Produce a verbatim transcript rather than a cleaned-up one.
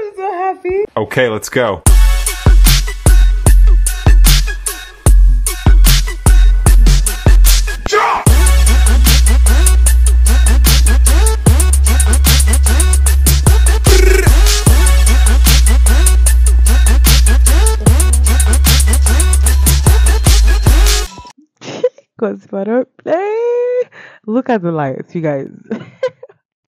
I'm so happy. Okay, let's go. Cause if I don't play, look at the lights, you guys.